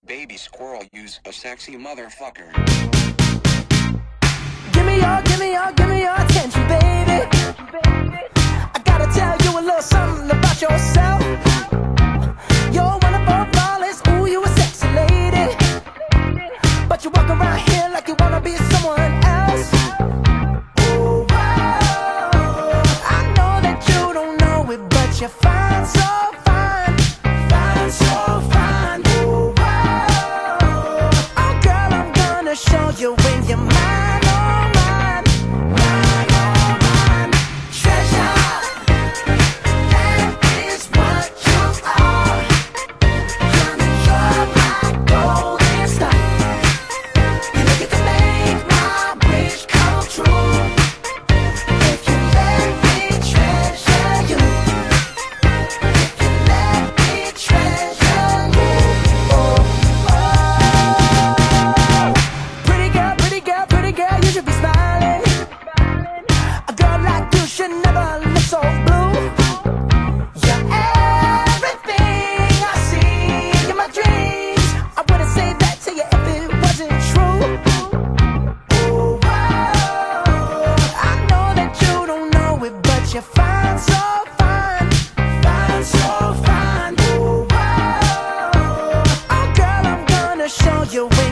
Baby squirrel, use a sexy motherfucker. Give me your attention, baby. I gotta tell you a little something about yourself. You're wonderful, flawless, ooh, you a sexy lady. But you walk around here like you wanna be someone else. Ooh, wow. I know that you don't know it, but you're fine, so fine. Fine, so fine. Ooh, wow. Oh, girl, I'm gonna show you when you're mine, oh, mine. Mine, oh, mine. Treasure, that is what you are. Honey, you're my golden star. You look at to make my wish come true. If you let me treasure you. If you let me treasure you. Oh, oh. Pretty girl, pretty girl, you should be smiling. A girl like you should never look so blue. You're everything I see in my dreams. I wouldn't say that to you if it wasn't true. Ooh, wow. I know that you don't know it, but you're fine, so fine. Fine, so fine. Ooh, wow. Oh, girl, I'm gonna show you.